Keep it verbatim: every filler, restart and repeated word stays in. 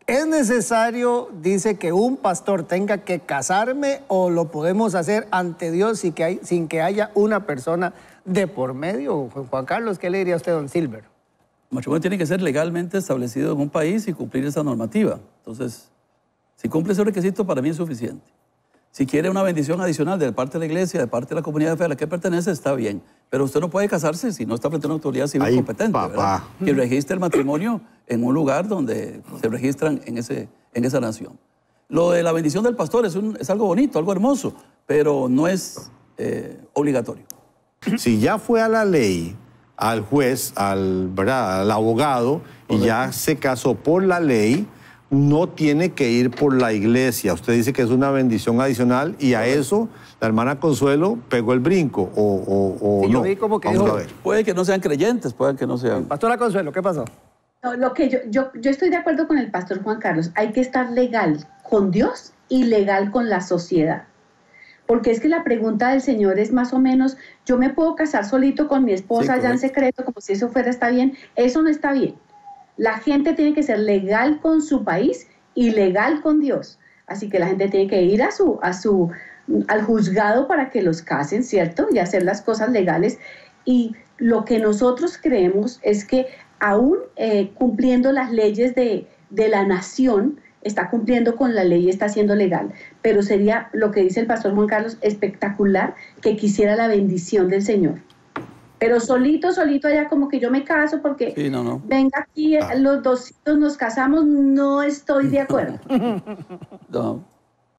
¿Es necesario, dice, que un pastor tenga que casarme o lo podemos hacer ante Dios sin que, hay, sin que haya una persona de por medio? Juan Carlos, ¿qué le diría a usted, don Silver? El matrimonio tiene que ser legalmente establecido en un país y cumplir esa normativa. Entonces, si cumple ese requisito, para mí es suficiente. Si quiere una bendición adicional de parte de la iglesia, de parte de la comunidad de fe a la que pertenece, está bien. Pero usted no puede casarse si no está frente a una autoridad civil Ay, competente, ¿verdad? Que registre el matrimonio en un lugar donde se registran en, ese, en esa nación. Lo de la bendición del pastor es, un, es algo bonito, algo hermoso, pero no es eh, obligatorio. Si ya fue a la ley, al juez, al, ¿verdad? al abogado, y ya se casó por la ley, no tiene que ir por la iglesia. Usted dice que es una bendición adicional y a eso la hermana Consuelo pegó el brinco, o, o, o sí, no. Yo vi como que Vamos dijo, a ver. Puede que no sean creyentes, puede que no sean... Pastora Consuelo, ¿qué pasó? No, lo que yo, yo, yo estoy de acuerdo con el pastor Juan Carlos. Hay que estar legal con Dios y legal con la sociedad. Porque es que la pregunta del Señor es más o menos, yo me puedo casar solito con mi esposa sí, allá en secreto, como si eso fuera está bien. Eso no está bien. La gente tiene que ser legal con su país y legal con Dios. Así que la gente tiene que ir a su, a su, al juzgado para que los casen, ¿cierto? Y hacer las cosas legales. Y lo que nosotros creemos es que aún eh, cumpliendo las leyes de, de la nación, está cumpliendo con la ley y está siendo legal. Pero sería, lo que dice el pastor Juan Carlos, espectacular que quisiera la bendición del Señor. Pero solito, solito allá como que yo me caso porque sí, no, no. venga aquí, los dos nos casamos, no estoy de acuerdo. No.